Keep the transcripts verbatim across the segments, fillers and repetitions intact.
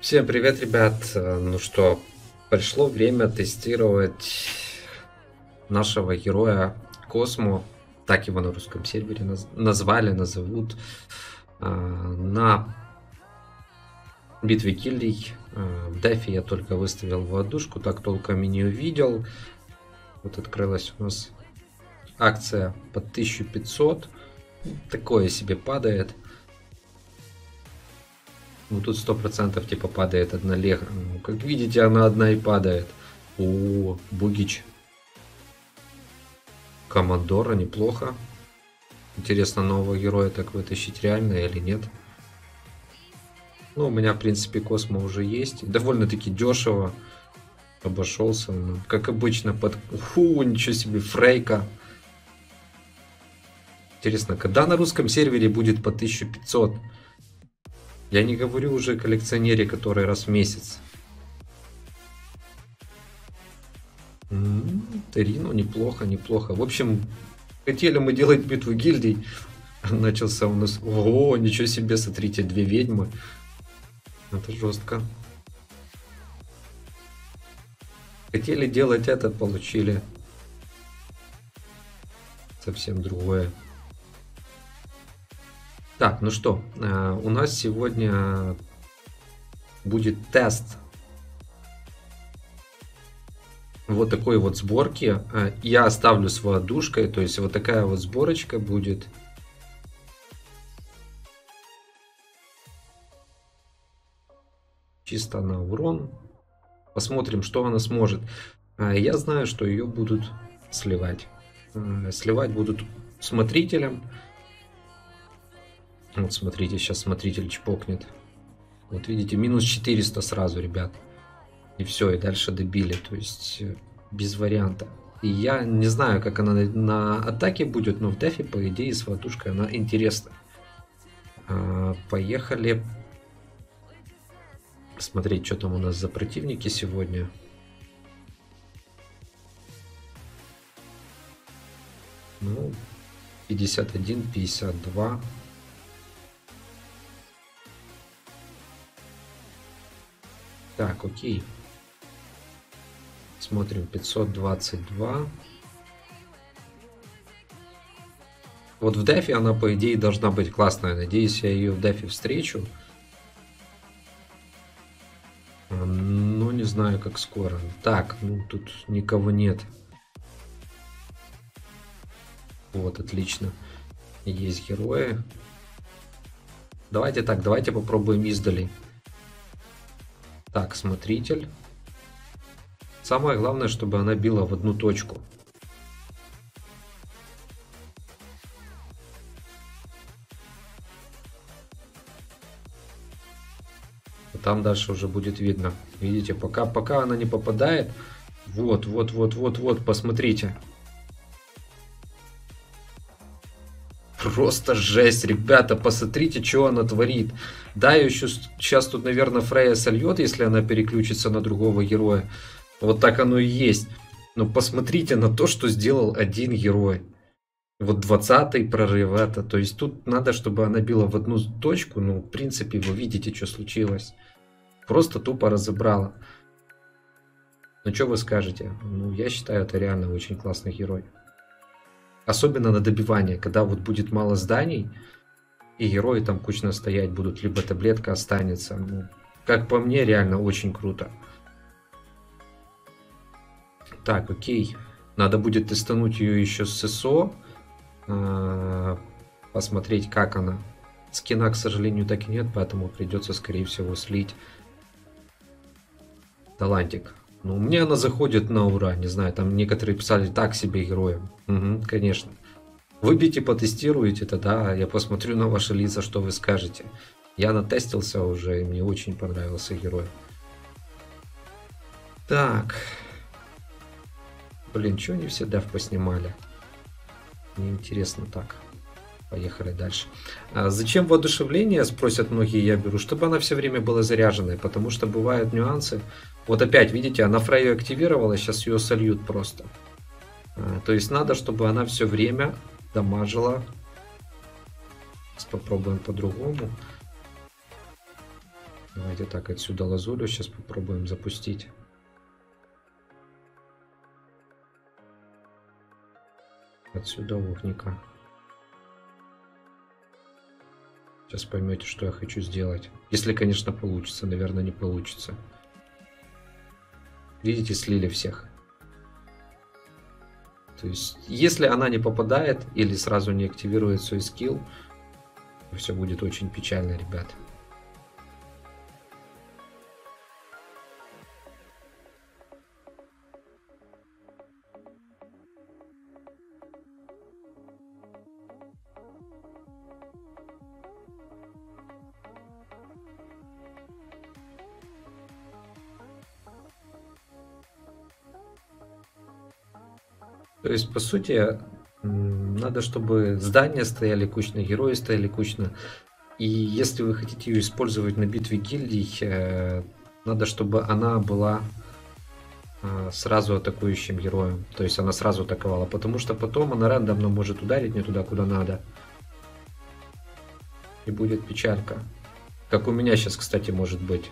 Всем привет, ребят! Ну что, пришло время тестировать нашего героя Космо, так его на русском сервере наз назвали, назовут, э, на битве гильдий. Э, в дефе я только выставил в ладушку, так толком и не увидел. Вот открылась у нас акция под тысячу пятьсот, такое себе падает. Ну тут сто процентов типа падает одна лего. Ну, как видите, она одна и падает. О, Бугич. Командора, неплохо. Интересно, нового героя так вытащить реально или нет. Ну, у меня, в принципе, Космо уже есть. Довольно-таки дешево обошелся. Ну, как обычно, под... Фу, ничего себе, Фрейка. Интересно, когда на русском сервере будет по тысяче пятьсот? Я не говорю уже о коллекционере, который раз в месяц. М-м, Терину неплохо, неплохо. В общем, хотели мы делать битву гильдий. Начался у нас... О, ничего себе, смотрите, две ведьмы. Это жестко. Хотели делать это, получили совсем другое. Так, ну что, у нас сегодня будет тест вот такой вот сборки. Я оставлю с ладушкой, то есть вот такая вот сборочка будет. Чисто на урон. Посмотрим, что она сможет. Я знаю, что ее будут сливать. Сливать будут смотрителям. Вот смотрите, сейчас смотритель чпокнет. Вот видите, минус четыреста сразу, ребят. И все, и дальше добили. То есть без варианта. И я не знаю, как она на атаке будет, но в дефе, по идее, с ватушкой она интересна. А, поехали смотреть, что там у нас за противники сегодня. Ну, пятьдесят один, пятьдесят два. Так, окей. Смотрим, пятьсот двадцать два. Вот в дефе она, по идее, должна быть классная. Надеюсь, я ее в дефе встречу. Но не знаю, как скоро. Так, ну тут никого нет. Вот, отлично. Есть герои. Давайте так, давайте попробуем издали. Так, смотритель. Самое главное, чтобы она била в одну точку. Там дальше уже будет видно. Видите, пока, пока она не попадает. Вот, вот, вот, вот, вот, посмотрите. Просто жесть, ребята, посмотрите, что она творит. Да, еще сейчас тут, наверное, Фрея сольет, если она переключится на другого героя. Вот так оно и есть. Но посмотрите на то, что сделал один герой. Вот двадцатый прорыв это. То есть тут надо, чтобы она била в одну точку. Ну, в принципе, вы видите, что случилось. Просто тупо разобрала. Ну, что вы скажете? Ну, я считаю, это реально очень классный герой. Особенно на добивание, когда вот будет мало зданий, и герои там кучно стоять будут, либо таблетка останется. Ну, как по мне, реально очень круто. Так, окей. Надо будет тестануть ее еще с ССО. Посмотреть, как она. Скина, к сожалению, так и нет, поэтому придется, скорее всего, слить талантик. Ну, мне она заходит на ура, не знаю, там некоторые писали так себе героем. Угу, конечно. Выбейте, потестируете, тогда я посмотрю на ваши лица, что вы скажете. Я натестился уже, и мне очень понравился герой. Так. Блин, что они все деф поснимали? Мне интересно так. Поехали дальше. А зачем воодушевление, спросят многие, я беру, чтобы она все время была заряженной, потому что бывают нюансы. Вот опять, видите, она Фрейю активировала, сейчас ее сольют просто. А, то есть надо, чтобы она все время дамажила. Сейчас попробуем по-другому. Давайте так, отсюда лазулю сейчас попробуем запустить. Отсюда огника. Сейчас поймете, что я хочу сделать. Если, конечно, получится. Наверное, не получится. Видите, слили всех. То есть, если она не попадает или сразу не активирует свой скилл, все будет очень печально, ребят. То есть, по сути, надо, чтобы здания стояли кучно, герои стояли кучно. И если вы хотите ее использовать на битве гильдий, надо, чтобы она была сразу атакующим героем. То есть она сразу атаковала. Потому что потом она рандомно может ударить не туда, куда надо. И будет печалька. Как у меня сейчас, кстати, может быть.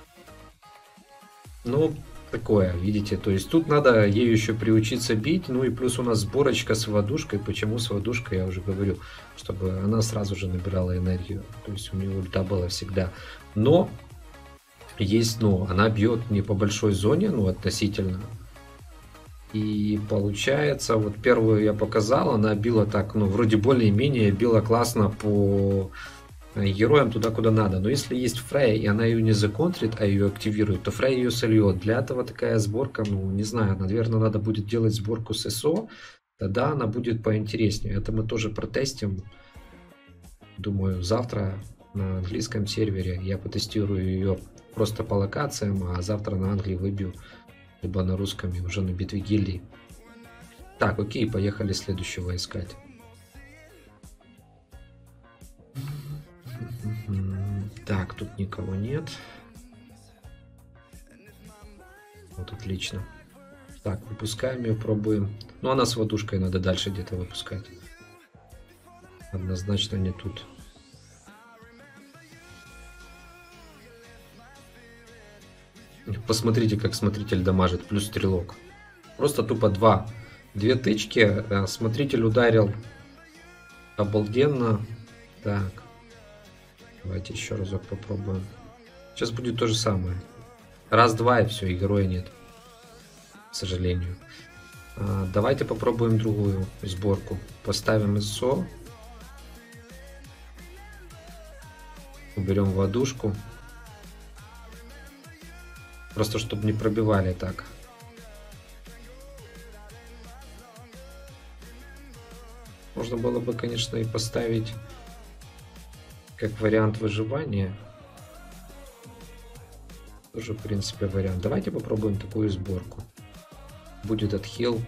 Ну, такое, видите. То есть тут надо ею еще приучиться бить. Ну и плюс у нас сборочка с водушкой. Почему с водушкой, я уже говорю. Чтобы она сразу же набирала энергию. То есть у нее ульта была всегда. Но есть, ну, она бьет не по большой зоне, ну, относительно. И получается, вот первую я показал, она била так, ну, вроде более-менее, била классно по героям туда, куда надо. Но если есть Фрея, и она ее не законтрит, а ее активирует, то Фрея ее сольет. Для этого такая сборка, ну, не знаю, наверное, надо будет делать сборку с СО, тогда она будет поинтереснее. Это мы тоже протестим. Думаю, завтра на английском сервере я потестирую ее просто по локациям, а завтра на Англии выбью, либо на русском и уже на битве гильдий. Так, окей, поехали следующего искать. Так, тут никого нет. Вот, отлично. Так, выпускаем ее, пробуем. Ну, она с водушкой, надо дальше где-то выпускать. Однозначно не тут. Посмотрите, как смотритель дамажит, плюс стрелок. Просто тупо два. Две тычки, смотритель ударил обалденно. Так, давайте еще разок попробуем. Сейчас будет то же самое. Раз-два и все, и героя нет. К сожалению. А, давайте попробуем другую сборку. Поставим СО. Уберем водушку. Просто чтобы не пробивали так. Можно было бы, конечно, и поставить как вариант выживания. Тоже, в принципе, вариант. Давайте попробуем такую сборку. Будет отхил.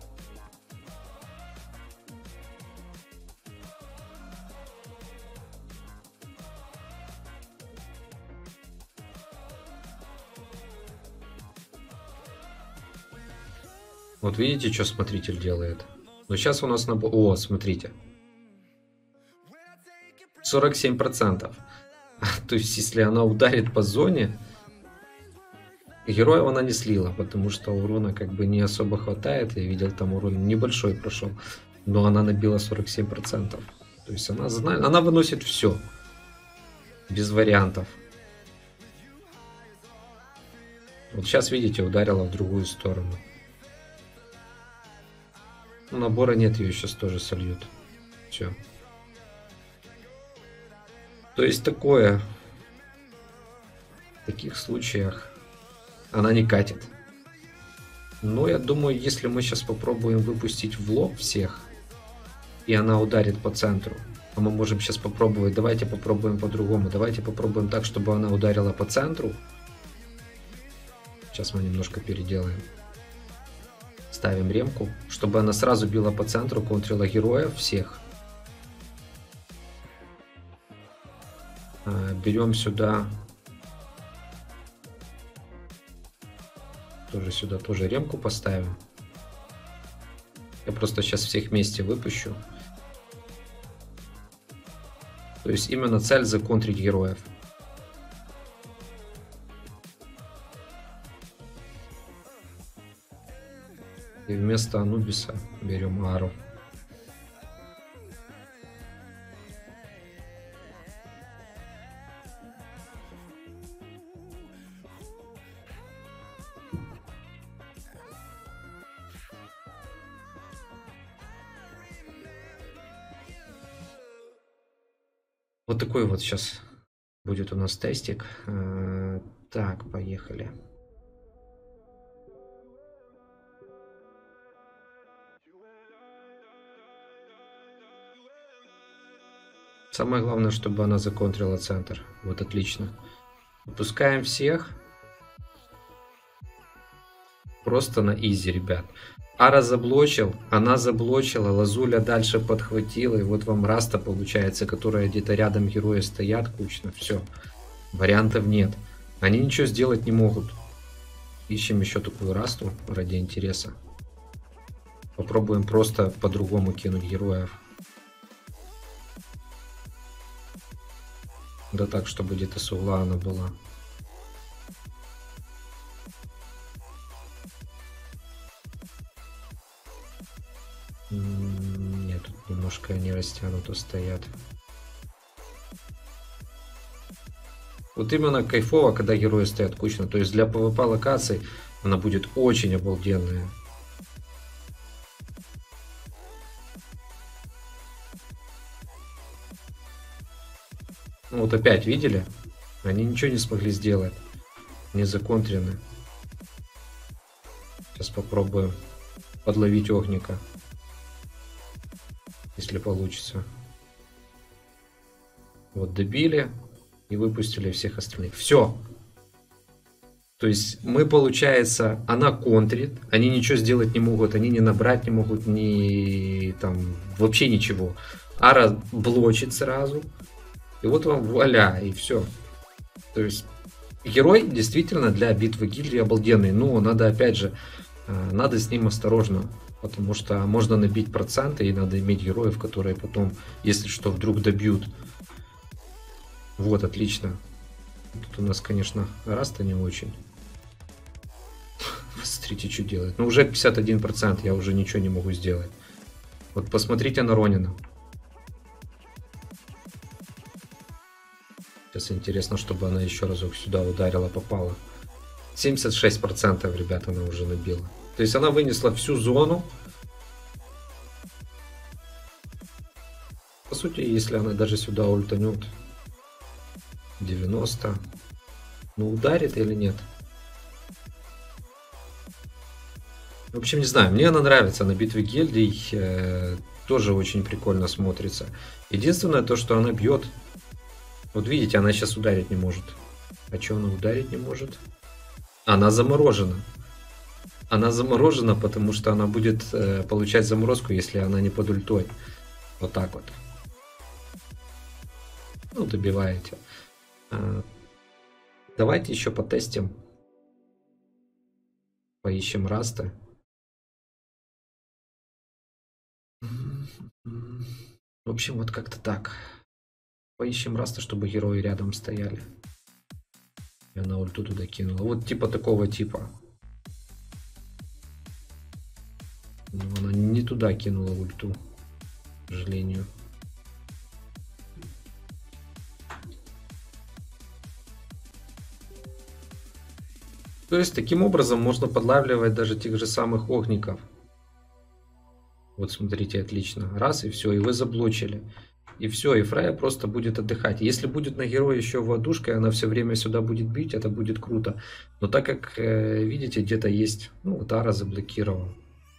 Вот видите, что смотритель делает? Но сейчас у нас на... О, смотрите. сорок семь процентов. То есть, если она ударит по зоне, героев она не слила, потому что урона как бы не особо хватает. Я видел, там урон небольшой прошел. Но она набила сорок семь процентов. То есть, она, знает, она выносит все. Без вариантов. Вот сейчас, видите, ударила в другую сторону. Набора нет, ее сейчас тоже сольют. Все. То есть такое. В таких случаях она не катит. Но я думаю, если мы сейчас попробуем выпустить в лоб всех, и она ударит по центру, а мы можем сейчас попробовать, давайте попробуем по-другому. Давайте попробуем так, чтобы она ударила по центру. Сейчас мы немножко переделаем. Ставим ремку, чтобы она сразу била по центру, контрила героев всех. Берем сюда, тоже сюда тоже ремку поставим. Я просто сейчас всех вместе выпущу. То есть именно цель законтрить героев. И вместо Анубиса берем Ару. Вот такой вот сейчас будет у нас тестик. Так, поехали. Самое главное, чтобы она законтрила центр. Вот отлично. Выпускаем всех. Просто на изи, ребят. Ара заблочил, она заблочила, Лазуля дальше подхватила, и вот вам Раста получается, которая где-то рядом герои стоят кучно, все, вариантов нет. Они ничего сделать не могут. Ищем еще такую Расту ради интереса. Попробуем просто по-другому кинуть героев. Да так, чтобы где-то с угла она была. Нет, тут немножко они растянуто стоят. Вот именно кайфово, когда герои стоят кучно. То есть для пэ вэ пэ локаций она будет очень обалденная. Ну вот опять, видели? Они ничего не смогли сделать. Не законтрены. Сейчас попробуем подловить огника. Если получится. Вот добили и выпустили всех остальных. Все. То есть мы, получается, она контрит, они ничего сделать не могут, они не набрать не могут, ни там вообще ничего. Ара блочит сразу. И вот вам вуаля, и все. То есть герой действительно для битвы гильдии обалденный. Но надо опять же, надо с ним осторожно. Потому что можно набить проценты, и надо иметь героев, которые потом, если что, вдруг добьют. Вот, отлично. Тут у нас, конечно, Раста не очень. Смотрите, что делает. Ну, уже пятьдесят один процент, я уже ничего не могу сделать. Вот посмотрите на Ронина. Сейчас интересно, чтобы она еще разок сюда ударила, попала. семьдесят шесть процентов, ребята, она уже набила. То есть она вынесла всю зону. По сути, если она даже сюда ультанет, девяносто. Ну, ударит или нет? В общем, не знаю. Мне она нравится на битве гильдий. Э, тоже очень прикольно смотрится. Единственное, то, что она бьет. Вот видите, она сейчас ударить не может. А что она ударить не может? Она заморожена. Она заморожена, потому что она будет э, получать заморозку, если она не под ультой. Вот так вот. Ну, добиваете. А, давайте еще потестим. Поищем Раста. В общем, вот как-то так. Поищем Раста, чтобы герои рядом стояли. И она ульту туда кинула. Вот типа такого типа. Но она не туда кинула ульту, к сожалению. То есть таким образом можно подлавливать даже тех же самых огников. Вот смотрите, отлично. Раз и все, и вы заблочили. И все, и Фрея просто будет отдыхать. Если будет на героя еще водушка, и она все время сюда будет бить, это будет круто. Но так как, э, видите, где-то есть... Ну, вот Ара заблокировал.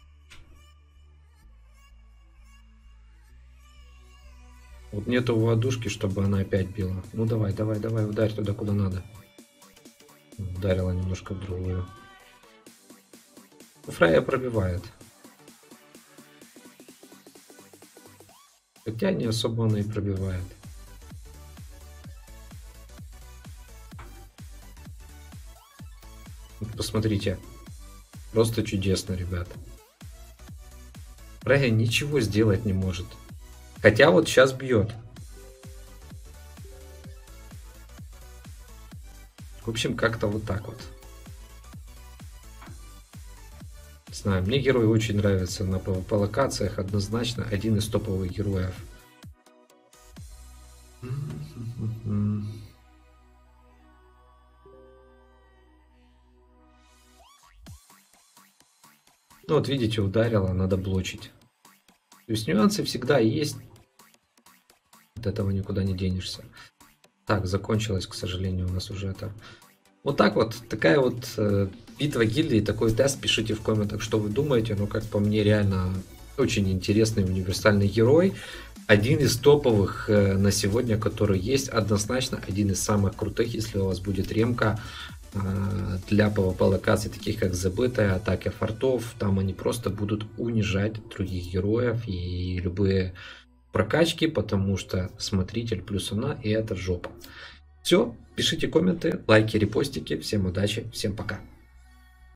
Вот нету водушки, чтобы она опять била. Ну давай, давай, давай, ударь туда, куда надо. Ударила немножко в другую. Фрея пробивает. Хотя не особо она и пробивает. Вот посмотрите. Просто чудесно, ребят. Фрея ничего сделать не может. Хотя вот сейчас бьет. В общем, как-то вот так вот. знаю, мне герой очень нравится на PvP локациях, однозначно один из топовых героев. Ну вот видите, ударило, надо блочить. То есть нюансы всегда есть. От этого никуда не денешься. Так, закончилось, к сожалению, у нас уже это. Вот так вот, такая вот э, битва гильдии, такой тест. Пишите в комментах, что вы думаете. Ну, как по мне, реально очень интересный универсальный герой. Один из топовых э, на сегодня, который есть. Однозначно один из самых крутых, если у вас будет ремка э, для PvP локаций, таких как забытая, атаки фортов. Там они просто будут унижать других героев и любые прокачки, потому что смотритель плюс она, и это жопа. Все, пишите комменты, лайки, репостики. Всем удачи, всем пока.